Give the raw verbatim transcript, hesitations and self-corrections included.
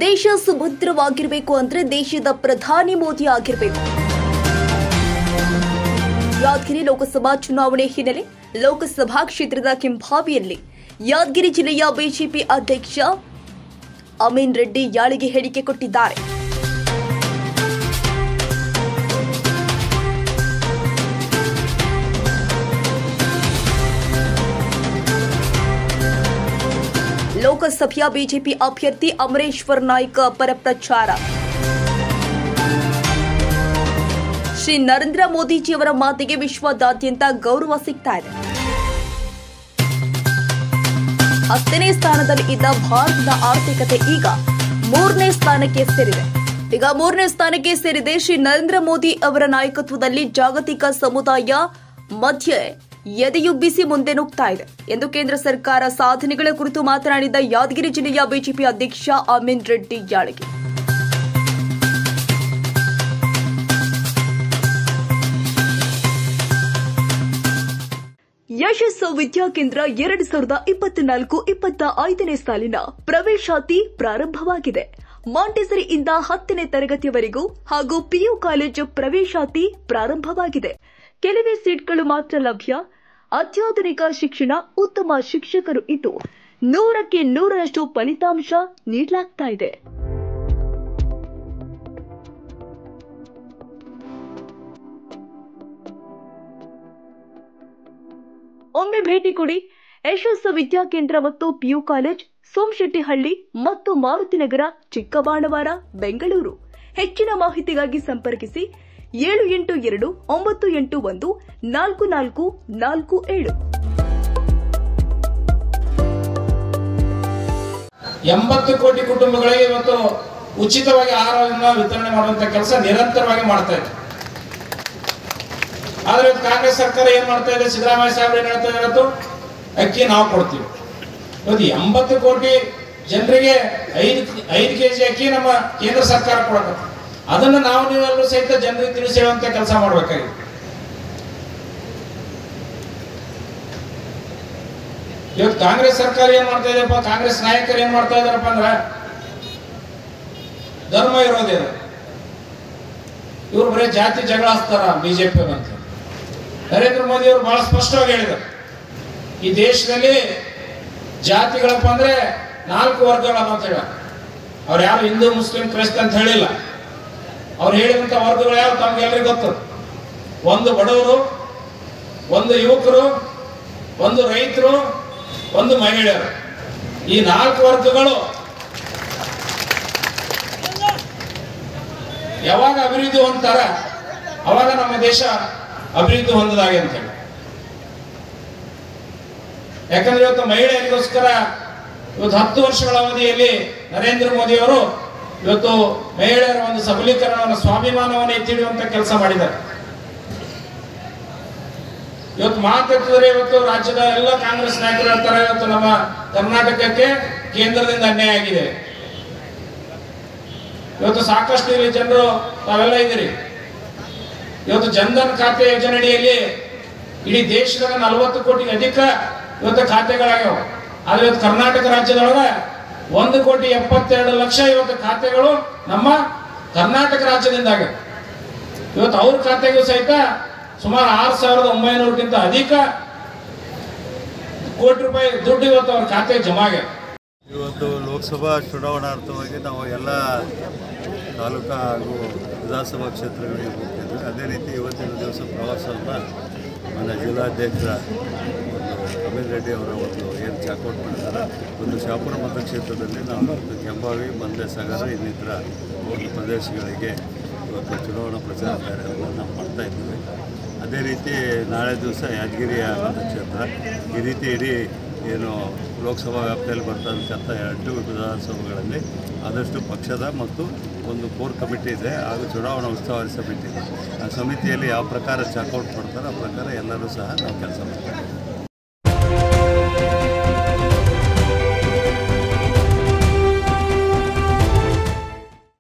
ದೇಶ ಸುಭದ್ರವಾಗಿರಬೇಕು ಅಂದ್ರೆ ದೇಶದ ಪ್ರಧಾನಿ ಮೋದಿ ಆಗಿರಬೇಕು. ಯಾದಗಿರಿ ಲೋಕಸಭಾ ಚುನಾವಣೆ ಹಿನ್ನೆಲೆ ಲೋಕಸಭಾ ಕ್ಷೇತ್ರದ ಕೆಂಭಾವಿಯಲ್ಲಿ ಯಾದಗಿರಿ ಜಿಲ್ಲೆಯ ಬಿಜೆಪಿ ಅಧ್ಯಕ್ಷ ಅಮೀನ್ ರೆಡ್ಡಿ ಯಾಳಿಗೆ ಹೇಳಿಕೆ ಕೊಟ್ಟಿದ್ದಾರೆ. ಲೋಕಸಭೆಯ ಬಿಜೆಪಿ ಅಭ್ಯರ್ಥಿ ಅಮರೇಶ್ವರ್ ನಾಯ್ಕ ಪರ ಪ್ರಚಾರ. ಶ್ರೀ ನರೇಂದ್ರ ಮೋದಿಜಿಯವರ ಮಾತಿಗೆ ವಿಶ್ವದಾದ್ಯಂತ ಗೌರವ ಸಿಗ್ತಾ ಇದೆ. ಹತ್ತನೇ ಸ್ಥಾನದಲ್ಲಿ ಇದ್ದ ಭಾರತದ ಆರ್ಥಿಕತೆ ಈಗ ಮೂರನೇ ಸ್ಥಾನಕ್ಕೆ ಸೇರಿದೆ. ಈಗ ಮೂರನೇ ಸ್ಥಾನಕ್ಕೆ ಸೇರಿದೆ. ಶ್ರೀ ನರೇಂದ್ರ ಮೋದಿ ಅವರ ನಾಯಕತ್ವದಲ್ಲಿ ಜಾಗತಿಕ ಸಮುದಾಯ ಮಧ್ಯೆ ಎದೆಯುಬ್ಬಿಸಿ ಮುಂದೆ ನುಗ್ತಾ ಇದೆ ಎಂದು ಕೇಂದ್ರ ಸರ್ಕಾರ ಸಾಧನೆಗಳ ಕುರಿತು ಮಾತನಾಡಿದ ಯಾದಗಿರಿ ಜಿಲ್ಲೆಯ ಬಿಜೆಪಿ ಅಧ್ಯಕ್ಷ ಅಮೀನ್ ರೆಡ್ಡಿ ಯಾಳಿಗೆ. ಯಶಸ್ಸು ವಿದ್ಯಾಕೇಂದ್ರ ಎರಡು ಸಾವಿರದ ಇಪ್ಪತ್ನಾಲ್ಕು ಇಪ್ಪತ್ತ ಐದನೇ ಸಾಲಿನ ಪ್ರವೇಶಾತಿ ಪ್ರಾರಂಭವಾಗಿದೆ. ಮಾಂಟೆಸರಿಯಿಂದ ಹತ್ತನೇ ತರಗತಿಯವರೆಗೂ ಹಾಗೂ ಪಿಯು ಕಾಲೇಜು ಪ್ರವೇಶಾತಿ ಪ್ರಾರಂಭವಾಗಿದೆ. ಕೆಲವೇ ಸೀಟ್ಗಳು ಮಾತ್ರ ಲಭ್ಯ. ಅತ್ಯಾಧುನಿಕ ಶಿಕ್ಷಣ, ಉತ್ತಮ ಶಿಕ್ಷಕರು ಇದ್ದು ನೂರಕ್ಕೆ ನೂರರಷ್ಟು ಫಲಿತಾಂಶ ನೀಡಲಾಗ್ತಾ ಇದೆ. ಒಮ್ಮೆ ಭೇಟಿ ಕೊಡಿ. ಯಶಸ್ಸು ವಿದ್ಯಾಕೇಂದ್ರ ಮತ್ತು ಪಿಯು ಕಾಲೇಜ್, ಸೋಮಶೆಟ್ಟಿಹಳ್ಳಿ ಮತ್ತು ಮಾರುತಿನಗರ, ಚಿಕ್ಕಬಾಣವಾರ, ಬೆಂಗಳೂರು. ಹೆಚ್ಚಿನ ಮಾಹಿತಿಗಾಗಿ ಸಂಪರ್ಕಿಸಿ ಏಳು ಎಂಟು ಎರಡು ಒಂಬತ್ತು ಎಂಟು ಒಂದು ನಾಲ್ಕು ನಾಲ್ಕು ನಾಲ್ಕು ಏಳು. ಎಂಬತ್ತು ಕೋಟಿ ಕುಟುಂಬಗಳಿಗೆ ಇವತ್ತು ಉಚಿತವಾಗಿ ಆಹಾರವನ್ನು ವಿತರಣೆ ಮಾಡುವಂತ ಕೆಲಸ ನಿರಂತರವಾಗಿ ಮಾಡ್ತಾ ಇದೆ. ಆದ್ರೆ ಕಾಂಗ್ರೆಸ್ ಸರ್ಕಾರ ಏನ್ ಮಾಡ್ತಾ ಇದೆ, ಸಿದ್ದರಾಮಯ್ಯ ಸಾಹೇಬ್ ಏನ್ ಹೇಳ್ತಾ ಇರೋದು, ಅಕ್ಕಿ ನಾವು ಕೊಡ್ತೀವಿ. ಇವತ್ತು ಎಂಬತ್ತು ಕೋಟಿ ಜನರಿಗೆ ಐದು ಐದು ಕೆಜಿ ಅಕ್ಕಿ ನಮ್ಮ ಕೇಂದ್ರ ಸರ್ಕಾರ ಕೊಡಬೇಕು. ಅದನ್ನು ನಾವು ನೀವೆಲ್ಲರೂ ಸಹಿತ ಜನರಿಗೆ ತಿಳಿಸಿ ಹೇಳುವಂತ ಕೆಲಸ ಮಾಡ್ಬೇಕಾಗಿದೆ. ಇವತ್ತು ಕಾಂಗ್ರೆಸ್ ಸರ್ಕಾರ ಏನ್ ಮಾಡ್ತಾ ಇದೆಯಪ್ಪ, ಕಾಂಗ್ರೆಸ್ ನಾಯಕರು ಏನ್ ಮಾಡ್ತಾ ಇದಾರಪ್ಪ ಅಂದ್ರ ಧರ್ಮ ಇರೋದೇ. ಇವ್ರು ಬರೀ ಜಾತಿ ಜಗಳ ಹಚ್ತಾರ ಬಿಜೆಪಿ ಅಂತ. ನರೇಂದ್ರ ಮೋದಿ ಅವರು ಬಹಳ ಸ್ಪಷ್ಟವಾಗಿ ಹೇಳಿದರು, ಈ ದೇಶದಲ್ಲಿ ಜಾತಿಗಳಪ್ಪ ಅಂದ್ರೆ ನಾಲ್ಕು ವರ್ಗಗಳು ಅಂತ ಹೇಳ. ಅವ್ರು ಯಾರು ಹಿಂದೂ, ಮುಸ್ಲಿಂ, ಕ್ರೈಸ್ತ ಅಂತ ಹೇಳಿಲ್ಲ. ಅವ್ರು ಹೇಳಿದಂತ ವರ್ಗಗಳು ಯಾವ ತಮ್ಗೆಲ್ಲರಿಗೂ ಗೊತ್ತು. ಒಂದು ಬಡವರು, ಒಂದು ಯುವಕರು, ಒಂದು ರೈತರು, ಒಂದು ಮಹಿಳೆಯರು. ಈ ನಾಲ್ಕು ವರ್ಗಗಳು ಯಾವಾಗ ಅಭಿವೃದ್ಧಿ ಹೊಂದ್ತಾರ ಅವಾಗ ನಮ್ಮ ದೇಶ ಅಭಿವೃದ್ಧಿ ಹೊಂದದಾಗೆ ಅಂತ ಹೇಳಿ. ಯಾಕಂದ್ರೆ ಇವತ್ತು ಮಹಿಳೆಯರಿಗೋಸ್ಕರ ಇವತ್ತು ಹತ್ತು ವರ್ಷಗಳ ಅವಧಿಯಲ್ಲಿ ನರೇಂದ್ರ ಮೋದಿ ಅವರು ಇವತ್ತು ಮಹಿಳೆಯರ ಒಂದು ಸಬಲೀಕರಣವನ್ನು, ಸ್ವಾಭಿಮಾನವನ್ನು ಎತ್ತಿಡುವಂತ ಕೆಲಸ ಮಾಡಿದ್ದಾರೆ. ಇವತ್ತು ಮಾತಾಡ್ತಿದ್ರೆ ಇವತ್ತು ರಾಜ್ಯದ ಎಲ್ಲ ಕಾಂಗ್ರೆಸ್ ನಾಯಕರು ಹೇಳ್ತಾರೆ, ಇವತ್ತು ನಮ್ಮ ಕರ್ನಾಟಕಕ್ಕೆ ಕೇಂದ್ರದಿಂದ ಅನ್ಯಾಯ ಆಗಿದೆ. ಇವತ್ತು ಸಾಕಷ್ಟು ಇಲ್ಲಿ ಜನರು ತಾವೆಲ್ಲ ಇದ್ದೀರಿ. ಇವತ್ತು ಜನ್ಧನ್ ಖಾತೆ ಯೋಜನೆ ಅಡಿಯಲ್ಲಿ ಇಡೀ ದೇಶದಾಗ ನಲವತ್ತು ಕೋಟಿಗೆ ಅಧಿಕ ಇವತ್ತು ಖಾತೆಗಳಾಗ್ಯಾವ. ಆದ್ರೆ ಇವತ್ತು ಕರ್ನಾಟಕ ರಾಜ್ಯದೊಳಗೆ ಒಂದು ಕೋಟಿ ಎಪ್ಪತ್ತೆರಡು ಲಕ್ಷ ಇವತ್ತು ಖಾತೆಗಳು ನಮ್ಮ ಕರ್ನಾಟಕ ರಾಜ್ಯದಿಂದಾಗ. ಇವತ್ತು ಅವ್ರ ಖಾತೆಗೂ ಸಹಿತ ಸುಮಾರು ಆರು ಸಾವಿರದ ಒಂಬೈನೂರಕ್ಕಿಂತ ಅಧಿಕ ಕೋಟಿ ರೂಪಾಯಿ ದುಡ್ಡು ಇವತ್ತು ಅವ್ರ ಖಾತೆಗೆ ಜಮಾ ಆಗಿದೆ. ಇವತ್ತು ಲೋಕಸಭಾ ಚುನಾವಣಾರ್ಥವಾಗಿ ನಾವು ಎಲ್ಲ ತಾಲೂಕಾ ಹಾಗೂ ವಿಧಾನಸಭಾ ಕ್ಷೇತ್ರಗಳಿಗೆ ಹೋಗ್ತಿದ್ವಿ. ಅದೇ ರೀತಿ ಇವತ್ತಿನ ದಿವಸ ಪ್ರವಾಸವನ್ನು ನನ್ನ ಜಿಲ್ಲಾಧ್ಯಕ್ಷ ಅಮೀನ್ ರೆಡ್ಡಿ ಅವರ ಒಂದು ಏನು ಚಾಕೌಟ್ ಮಾಡಿದ್ದಾರೆ. ಒಂದು ಶಾಪುರ ಮತಕ್ಷೇತ್ರದಲ್ಲಿ ನಾವು ಕೆಂಬಾವಿ, ಬಂದೆ ಸಾಗರ ಇನ್ನಿತರ ಒಂದು ಪ್ರದೇಶಗಳಿಗೆ ಇವತ್ತು ಚುನಾವಣಾ ಪ್ರಚಾರ ಕಾರ್ಯಗಳನ್ನು ನಾವು ಮಾಡ್ತಾ ಇದ್ದೀವಿ. ಅದೇ ರೀತಿ ನಾಳೆ ದಿವಸ ಯಾದಗಿರಿಯ ಮತಕ್ಷೇತ್ರ, ಈ ರೀತಿ ಇಡೀ ಏನು ಲೋಕಸಭಾ ವ್ಯಾಪ್ತಿಯಲ್ಲಿ ಬರ್ತಕ್ಕಂಥ ಎರಡು ವಿಧಾನಸಭೆಗಳಲ್ಲಿ ಆದಷ್ಟು ಪಕ್ಷದ ಮತ್ತು ಒಂದು ಕೋರ್ ಕಮಿಟಿ ಇದೆ ಹಾಗೂ ಚುನಾವಣಾ ಉಸ್ತುವಾರಿ ಸಮಿತಿ ಇದೆ. ಆ ಸಮಿತಿಯಲ್ಲಿ ಯಾವ ಪ್ರಕಾರ ಚಾಕೌಟ್ ಮಾಡ್ತಾರೆ ಆ ಪ್ರಕಾರ ಎಲ್ಲರೂ ಸಹ ನಾವು ಕೆಲಸ ಮಾಡ್ತೀವಿ.